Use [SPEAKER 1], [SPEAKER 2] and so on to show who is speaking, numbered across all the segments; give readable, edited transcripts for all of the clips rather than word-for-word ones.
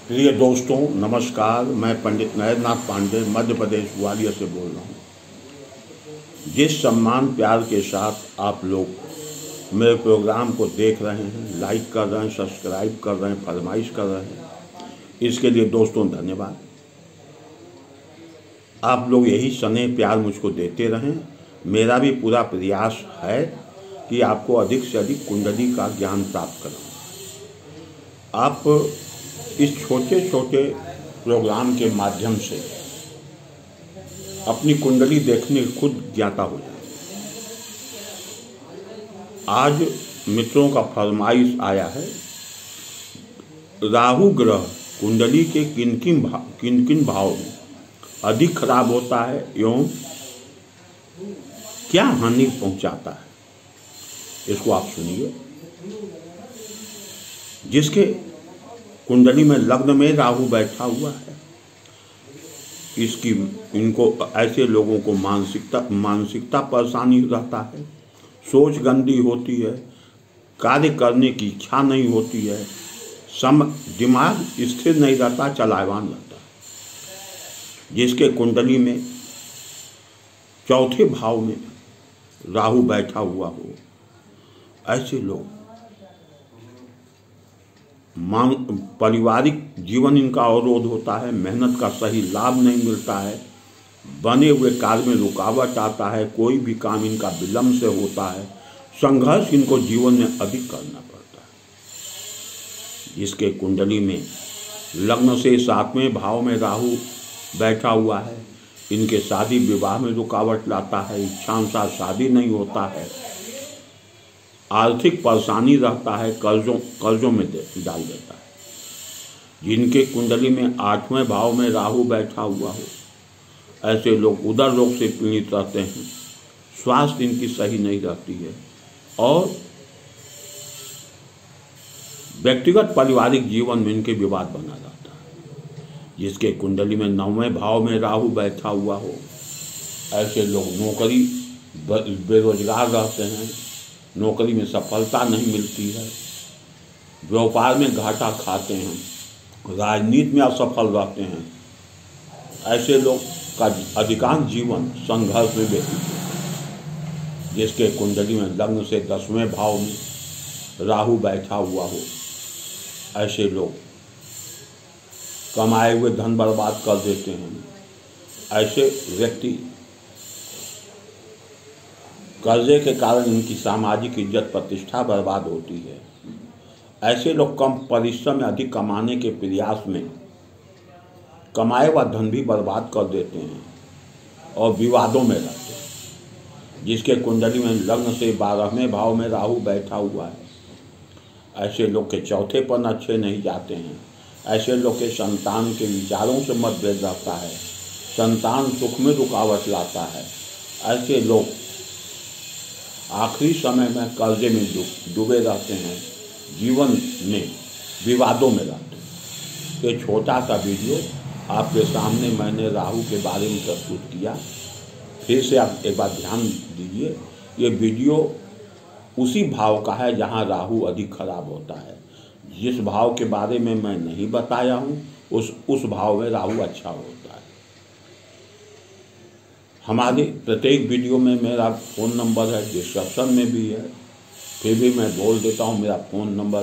[SPEAKER 1] प्रिय दोस्तों नमस्कार। मैं पंडित नरेंद्रनाथ पांडे मध्य प्रदेश ग्वालियर से बोल रहा हूँ। जिस सम्मान प्यार के साथ आप लोग मेरे प्रोग्राम को देख रहे हैं, लाइक कर रहे हैं, सब्सक्राइब कर रहे हैं, फरमाइश कर रहे हैं, इसके लिए दोस्तों धन्यवाद। आप लोग यही स्नेह प्यार मुझको देते रहें। मेरा भी पूरा प्रयास है कि आपको अधिक से अधिक कुंडली का ज्ञान प्राप्त कराऊं। आप इस छोटे छोटे प्रोग्राम के माध्यम से अपनी कुंडली देखने खुद ज्ञाता हो जाए। आज मित्रों का फरमाइश आया है, राहु ग्रह कुंडली के किन किन भाव में अधिक खराब होता है एवं क्या हानि पहुंचाता है, इसको आप सुनिए। जिसके कुंडली में लग्न में राहु बैठा हुआ है, इनको ऐसे लोगों को मानसिकता परेशानी रहता है, सोच गंदी होती है, कार्य करने की इच्छा नहीं होती है, दिमाग स्थिर नहीं रहता, चलायमान रहता है। जिसके कुंडली में चौथे भाव में राहु बैठा हुआ हो, ऐसे लोग पारिवारिक जीवन इनका अवरोध होता है, मेहनत का सही लाभ नहीं मिलता है, बने हुए कार्य में रुकावट आता है, कोई भी काम इनका विलंब से होता है, संघर्ष इनको जीवन में अधिक करना पड़ता है। जिसके कुंडली में लग्न से 7वें भाव में राहु बैठा हुआ है, इनके शादी विवाह में रुकावट लाता है, इच्छानुसार शादी नहीं होता है, आर्थिक परेशानी रहता है, कर्जों में डाल देता है। जिनके कुंडली में 8वें भाव में राहु बैठा हुआ हो, ऐसे लोग उदर रोग से पीड़ित रहते हैं, स्वास्थ्य इनकी सही नहीं रहती है और व्यक्तिगत पारिवारिक जीवन में इनके विवाद बना रहता है। जिसके कुंडली में 9वें भाव में राहु बैठा हुआ हो, ऐसे लोग नौकरी बेरोजगार रहते हैं, नौकरी में सफलता नहीं मिलती है, व्यापार में घाटा खाते हैं, राजनीति में असफल रहते हैं। ऐसे लोग का अधिकांश जीवन संघर्ष में व्यतीत होता है। जिसके कुंडली में लग्न से 10वें भाव में राहु बैठा हुआ हो, ऐसे लोग कमाए हुए धन बर्बाद कर देते हैं। ऐसे व्यक्ति कर्जे के कारण इनकी सामाजिक इज्जत प्रतिष्ठा बर्बाद होती है। ऐसे लोग कम परिश्रम में अधिक कमाने के प्रयास में कमाए हुआ धन भी बर्बाद कर देते हैं और विवादों में रहते हैं। जिसके कुंडली में लग्न से 12वें भाव में राहु बैठा हुआ है, ऐसे लोग के चौथेपन अच्छे नहीं जाते हैं। ऐसे लोग के संतान के विचारों से मतभेद रहता है, संतान सुख में रुकावट लाता है। ऐसे लोग आखिरी समय में कर्जे में डूबे रहते हैं, जीवन में विवादों में रहते हैं। ये छोटा सा वीडियो आपके सामने मैंने राहु के बारे में प्रस्तुत किया। फिर से आप एक बार ध्यान दीजिए, ये वीडियो उसी भाव का है जहां राहु अधिक खराब होता है। जिस भाव के बारे में मैं नहीं बताया हूँ, उस भाव में राहु अच्छा होता है। हमारे प्रत्येक वीडियो में मेरा फ़ोन नंबर है, डिस्क्रिप्शन में भी है, फिर भी मैं बोल देता हूँ। मेरा फ़ोन नंबर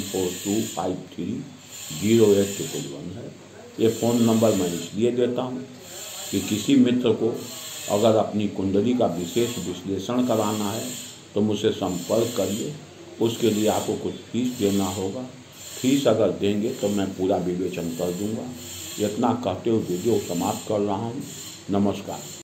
[SPEAKER 1] 9425308111 है। ये फ़ोन नंबर मैं इसलिए देता हूँ कि किसी मित्र को अगर अपनी कुंडली का विशेष विश्लेषण कराना है तो मुझसे संपर्क करिए। उसके लिए आपको कुछ फीस देना होगा। फीस अगर देंगे तो मैं पूरा विवेचन कर दूँगा। इतना कहते हुए वीडियो समाप्त कर रहा हूँ। नमस्कार।